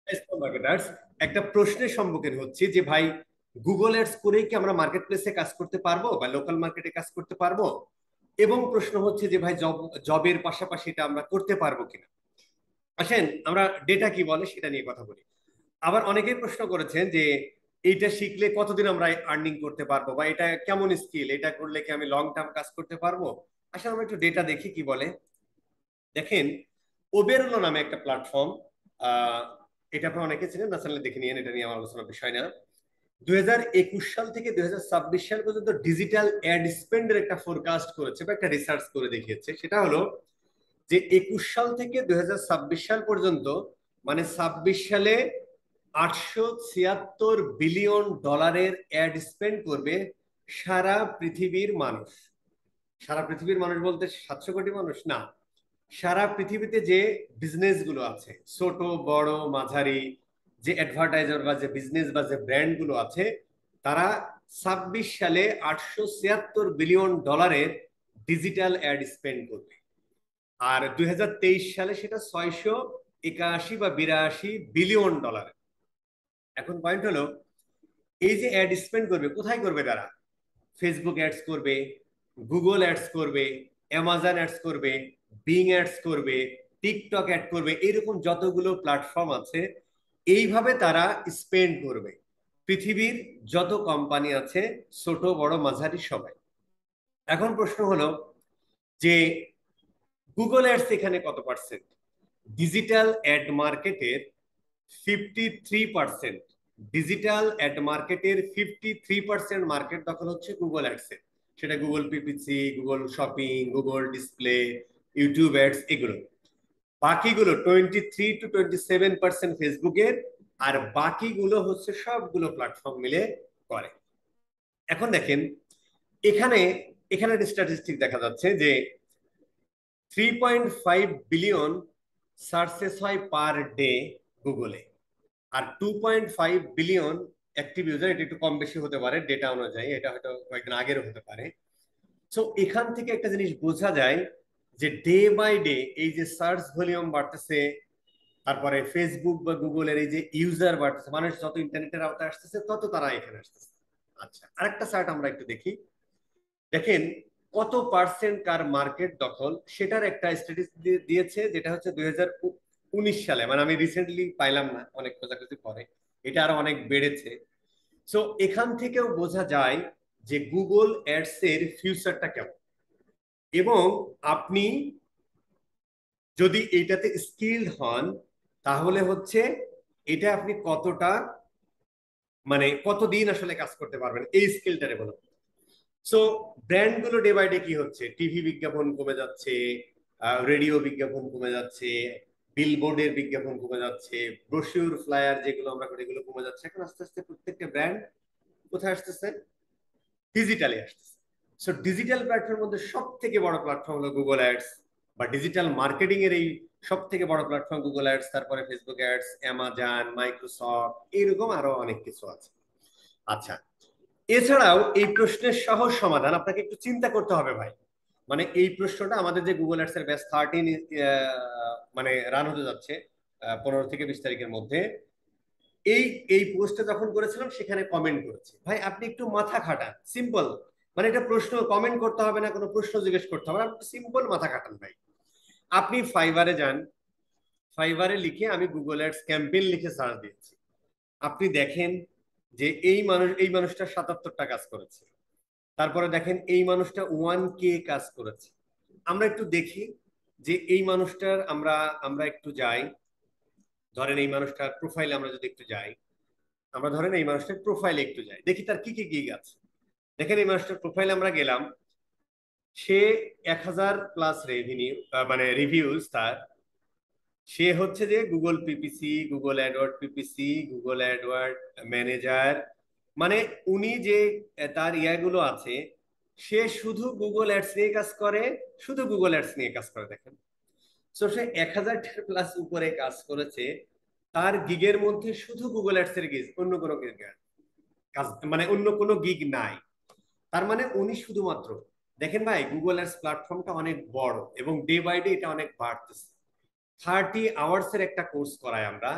Small marketers একটা প্রশ্নের সম্মুখীন হচ্ছি যে ভাই গুগল অ্যাডস করেই কি আমরা মার্কেট প্লেসে কাজ করতে পারবো বা লোকাল মার্কেটে কাজ করতে পারবো, এবং প্রশ্ন হচ্ছে যে ভাই জবের পাশাপাশি এটা আমরা করতে পারবো কিনা। আসেন আমরা ডেটা কি বলে সেটা নিয়ে কথা বলি। আবার অনেকেই প্রশ্ন করেছেন যে এইটা শিখলে কতদিন আমরা আর্নিং করতে পারবো, বা এটা কেমন স্কিল, এটা করলে কি আমি লং টার্ম কাজ করতে পারবো। আসলে আমরা একটু ডেটা দেখি কি বলে। দেখেন, ওবেরলো নামে একটা প্ল্যাটফর্ম, আহ এটা আপনারা অনেকে চিনেন না, চ্যানেলে দেখে নিয়েন, এটা নিয়ে আমার আলোচনার বিষয় না। 2021 সাল থেকে 2026 সাল পর্যন্ত ডিজিটাল অ্যাড স্পেন্ডের একটা ফোরকাস্ট করেছে বা একটা রিসার্চ করে দেখিয়েছে। সেটা হলো যে 21 সাল থেকে 2026 সাল পর্যন্ত, মানে 26 সালে 876 বিলিয়ন ডলারের অ্যাড স্পেন্ড করবে সারা পৃথিবীর মানুষ। সারা পৃথিবীর মানুষ বলতে 700 কোটি মানুষ না, সারা পৃথিবীতে যে বিজনেস গুলো আছে, ছোট বড় মাঝারি, যে অ্যাডভার্টাইজার বা যে বিজনেস বা যে ব্র্যান্ড গুলো আছে, তারা 26 সালে 876 বিলিয়ন ডলারের ডিজিটাল অ্যাড স্পেন্ড করবে। আর 2023 সালে সেটা 681 বা 82 বিলিয়ন ডলার। এখন পয়েন্ট হলো, এই যে অ্যাড স্পেন্ড করবে, কোথায় করবে তারা? ফেসবুক অ্যাডস করবে, গুগল অ্যাডস করবে, অ্যামাজন অ্যাডস করবে, বিং অ্যাডস করবে, টিকটক অ্যাড করবে, এরকম যতগুলো প্ল্যাটফর্ম আছে এইভাবে তারা স্পেন্ড করবে পৃথিবীর যত কোম্পানি আছে, ছোট বড় মাঝারি সবাই। এখন প্রশ্ন হলো যে গুগল অ্যাডস এখানে কত পার্সেন্ট? ডিজিটাল অ্যাড মার্কেটের 53%, ডিজিটাল অ্যাড মার্কেটের 53% মার্কেট দখল হচ্ছে গুগল অ্যাডস এর। সেটা Google PPC, Google shopping, Google display, YouTube ads, এগুলো। বাকিগুলো 23 to 27% ফেসবুকের, আর বাকিগুলো হচ্ছে সবগুলো প্ল্যাটফর্ম মিলে করে। এখন দেখেন, এখানে এখানে স্ট্যাটিস্টিক দেখা যাচ্ছে যে 3.5 বিলিয়ন সার্চেস হয় পার ডে গুগলে, আর 2.5 বিলিয়ন অ্যাক্টিভ ইউজার। এটা একটু কম বেশি হতে পারে ডেটা অনুযায়ী, এটা হয়তো কয়েকদিন আগেরও হতে পারে। সো এখান থেকে একটা জিনিস বোঝা যায় যে ডে বাই ডে এই যে সার্চ ভলিউম বাড়তেছে, তারপরে ফেসবুক বা গুগলের এই যে ইউজার বাড়তেছে, মানুষ যত ইন্টারনেটের আওতায় আসতেছে তত তারা এখানে আসতেছে। আচ্ছা, আরেকটা চার্ট আমরা একটু দেখি। দেখেন কত পার্সেন্ট কার মার্কেট দখল, সেটার একটা স্ট্যাটিস্টিক দিয়েছে, যেটা হচ্ছে 2019 সালে, মানে আমি রিসেন্টলি পাইলাম না, অনেক খোঁজাখুঁজি পরে এটা আরো অনেক বেড়েছে। সো এখান থেকেও বোঝা যায় যে গুগল অ্যাডস এর ফিউচারটা কেমন, এবং আপনি যদি এইটাতে স্কিলড হন তাহলে হচ্ছে এটা আপনি কতটা, মানে কতদিন আসলে কাজ করতে পারবেন এই স্কিলটা ডেভেলপ। সো ব্র্যান্ড গুলো ডে বাই ডে কি হচ্ছে, টিভি বিজ্ঞাপন কমে যাচ্ছে, রেডিও বিজ্ঞাপন কমে যাচ্ছে, বিলবোর্ডের বিজ্ঞাপন কমে যাচ্ছে, ব্রোশিউর ফ্লায়ার যেগুলো আমরা করি এগুলো কমে যাচ্ছে। এখন আস্তে আস্তে প্রত্যেকটা ব্র্যান্ড কোথায় আসতেছে? ডিজিটালে আসতেছে। সো ডিজিটাল প্ল্যাটফর্মের মধ্যে সব থেকে বড় প্ল্যাটফর্ম হলো গুগল অ্যাডস, বা ডিজিটাল মার্কেটিং এর এই সব থেকে বড় প্ল্যাটফর্ম গুগল অ্যাডস, তারপরে ফেসবুক অ্যাডস, অ্যামাজন, মাইক্রোসফট, এইরকম আরো অনেক কিছু আছে। আচ্ছা, এছাড়াও এই প্রশ্নের সহজ সমাধান আপনাকে একটু চিন্তা করতে হবে ভাই। মানে এই প্রশ্নটা আমাদের যে গুগল অ্যাডস এর ব্যাচ 13 মানে রান হতে যাচ্ছে 15 থেকে 20 তারিখের মধ্যে, এই এই পোস্টটা যখন করেছিলাম সেখানে কমেন্ট করেছে, ভাই আপনি একটু মাথা খাটান, সিম্পল। মানে এটা প্রশ্ন কমেন্ট করতে হবে না, কোনো প্রশ্ন জিজ্ঞেস করতে হবে না, আপনি সিম্পল মাথা খাটান ভাই। আপনি ফাইবারে যান, ফাইবারে লিখে আমি গুগল অ্যাডস ক্যাম্পেইন লিখে সার্চ দিয়েছি। আপনি দেখেন যে এই মানুষটা 77টা কাজ করেছে। তারপরে দেখেন এই মানুষটা 1K কাজ করেছে। আমরা একটু দেখি যে এই মানুষটার আমরা আমরা একটু যাই, ধরেন এই মানুষটার প্রোফাইলে আমরা যদি একটু যাই, আমরা ধরেন এই মানুষটার প্রোফাইলে একটু যাই, দেখি তার কি কি গিগ আছে। দেখেন এই মানুষটার প্রোফাইলে আমরা গেলাম, সে 1000+ রেভিনিউ, মানে রিভিউজ তার। সে হচ্ছে যে Google PPC, Google AdWord PPC, Google AdWord manager, মানে উনি যে তার ইয়াগুলো আছে, সে শুধু গুগল অ্যাডস নিয়ে কাজ করে, শুধু গুগল অ্যাডস নিয়ে কাজ করে। দেখেন, তো সে 1000+ উপরে কাজ করেছে, তার গিগের মধ্যে শুধু গুগল অ্যাডস এর গিগ, অন্য কোনো গিগ কাজ, মানে অন্য কোনো গিগ নাই। তার মানে উনি শুধুমাত্র, দেখেন ভাই গুগল অ্যাডস প্ল্যাটফর্মটা অনেক বড় এবং ডে বাই ডে এটা অনেক বাড়তেছে। 30 আওয়ার্স এর একটা কোর্স করাই আমরা,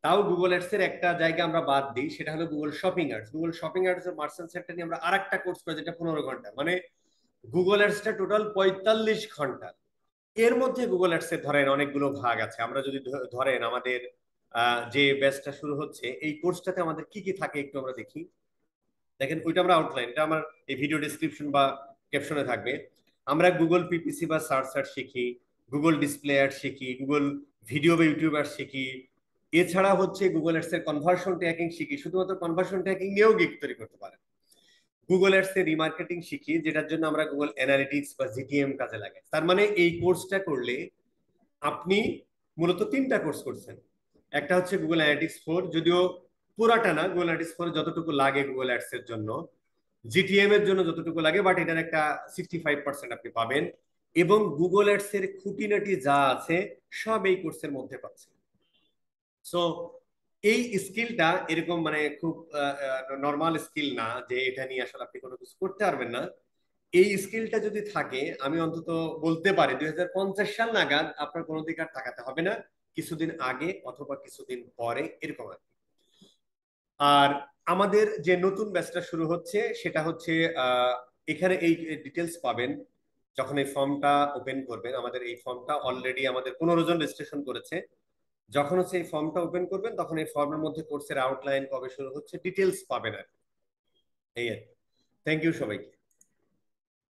তাও গুগল অ্যাডস এর একটা জায়গা আমরা বাদ দিই, সেটা হলো Google shopping ads. Google shopping ads এর মার্চেন্ট সেক্টর নিয়ে আমরা আরেকটা কোর্স করি, যেটা 15 ঘন্টা, মানে গুগল অ্যাডসটা টোটাল 45 ঘন্টা। এর মধ্যে গুগল অ্যাডস এর ধরেন অনেকগুলো ভাগ আছে। আমরা যদি ধরেন আমাদের যে ব্যাচটা শুরু হচ্ছে, এই কোর্সটাতে আমাদের কি কি থাকে একটু আমরা দেখি। দেখেন ওইটা আমরা আউটলাইন, এটা আমার এই ভিডিও ডেসক্রিপশন বা ক্যাপশনে থাকবে। আমরা গুগল পিপিসি বা সার্চ শিখি, গুগল ডিসপ্লে অ্যাড শিখি, গুগল ভিডিও বা ইউটিউব অ্যাড শিখি। এছাড়া হচ্ছে গুগল অ্যাডস এর কনভার্সন ট্র্যাকিং শিখি, শুধুমাত্র কনভার্সন ট্র্যাকিং নিয়েও গিগ তৈরি করতে পারেন। গুগল অ্যাডস এর রিমার্কেটিং শিখি, যেটার জন্য আমরা গুগল অ্যানালিটিক্স বা জিটিএম কাজে লাগে। তার মানে এই কোর্সটা করলে আপনি মূলত 3টা কোর্স করছেন। একটা হচ্ছে গুগল অ্যানালিটিক্স 4, যদিও পুরাটা না, গুগল অ্যানালিটিক্স 4 যতটুকু লাগে গুগল অ্যাডস এর জন্য, জিটিএম এর জন্য যতটুকু লাগে, বাট এটার একটা 65% আপনি পাবেন। এবং গুগল অ্যাডস এর খুঁটিনাটি যা আছে সব এই কোর্সের মধ্যে পাচ্ছেন। সো এই স্কিলটা এরকম মানে খুব নর্মাল স্কিল না যে এটা নিয়ে আসলে আপনি কোনো কিছু করতে পারবেন না। এই স্কিলটা যদি থাকে, আমি অন্তত বলতে পারি 2050 সাল নাগাদ আপনার কোনো দিকে আর তাকাতে হবে না, কিছুদিন আগে অথবা কিছুদিন পরে এরকম আর কি। আর আমাদের যে নতুন ব্যাচটা শুরু হচ্ছে সেটা হচ্ছে এখানে এই ডিটেলস পাবেন যখন এই ফর্মটা ওপেন করবেন। আমাদের এই ফর্মটা অলরেডি আমাদের 15 জন রেজিস্ট্রেশন করেছে। যখন হচ্ছে এই ফর্মটা ওপেন করবেন, তখন এই ফর্মের মধ্যে কোর্সের আউটলাইন, কবে শুরু হচ্ছে, ডিটেলস পাবেন আর কি। এই আর কি। থ্যাংক ইউ সবাইকে।